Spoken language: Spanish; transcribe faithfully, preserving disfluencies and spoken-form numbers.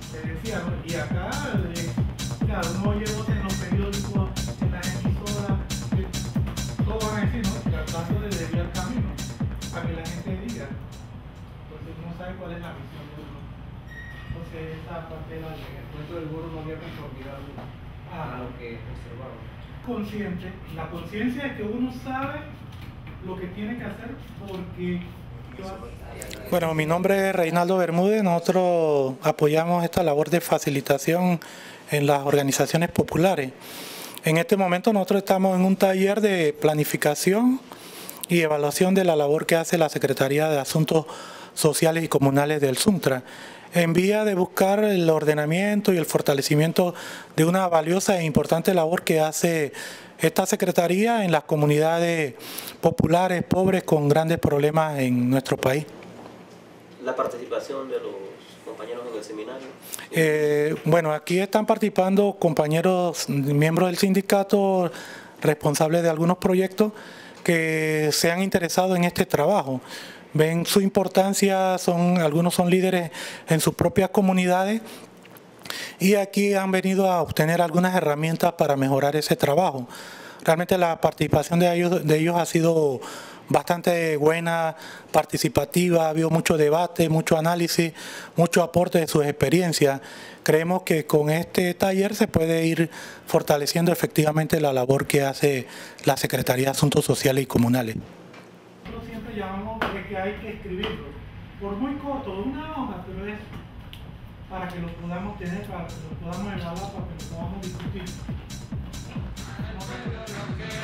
te decía, ¿no? Y acá, eh, claro, uno oye voces en los periódicos, en las emisoras, que todos van a decir, ¿no? Tratando de desviar el camino, para que la gente diga, porque uno sabe cuál es la visión de uno. Entonces, esa parte de la ley, el cuento del burro no había conformidad a lo que observaba. Consciente, la conciencia es que uno sabe lo que tiene que hacer porque... Bueno, mi nombre es Reinaldo Bermúdez. Nosotros apoyamos esta labor de facilitación en las organizaciones populares. En este momento nosotros estamos en un taller de planificación y evaluación de la labor que hace la Secretaría de Asuntos Sociales y Comunales del SUNTRA, en vía de buscar el ordenamiento y el fortalecimiento de una valiosa e importante labor que hace esta Secretaría en las comunidades populares, pobres, con grandes problemas en nuestro país. La participación de los compañeros en el seminario. Eh, bueno, aquí están participando compañeros, miembros del sindicato, responsables de algunos proyectos que se han interesado en este trabajo. Ven su importancia, son, algunos son líderes en sus propias comunidades y aquí han venido a obtener algunas herramientas para mejorar ese trabajo. Realmente la participación de ellos, de ellos ha sido bastante buena, participativa, ha habido mucho debate, mucho análisis, mucho aporte de sus experiencias. Creemos que con este taller se puede ir fortaleciendo efectivamente la labor que hace la Secretaría de Asuntos Sociales y Comunales. Nosotros siempre llamamos de que hay que escribirlo, por muy corto, una hoja, pero es para que lo podamos tener, para que lo podamos evaluar, para que lo podamos discutir.